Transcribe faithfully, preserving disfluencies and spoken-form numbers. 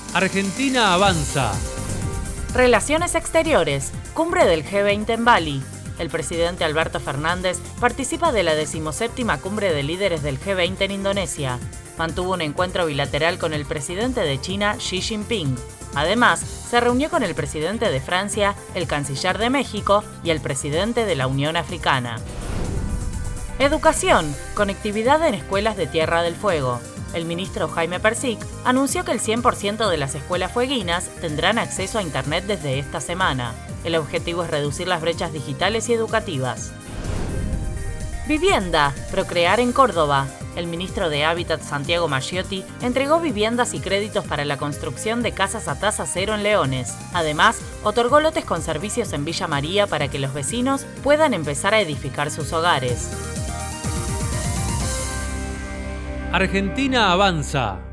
Argentina avanza. Relaciones exteriores. Cumbre del G veinte en Bali. El presidente Alberto Fernández participa de la decimoséptima cumbre de líderes del G veinte en Indonesia. Mantuvo un encuentro bilateral con el presidente de China, Xi Jinping. Además, se reunió con el presidente de Francia, el canciller de México y el presidente de la Unión Africana. Educación. Conectividad en escuelas de Tierra del Fuego. El ministro Jaime Persic anunció que el cien por ciento de las escuelas fueguinas tendrán acceso a Internet desde esta semana. El objetivo es reducir las brechas digitales y educativas. Vivienda. Procrear en Córdoba. El ministro de Hábitat, Santiago Maggiotti, entregó viviendas y créditos para la construcción de casas a tasa cero en Leones. Además, otorgó lotes con servicios en Villa María para que los vecinos puedan empezar a edificar sus hogares. Argentina avanza.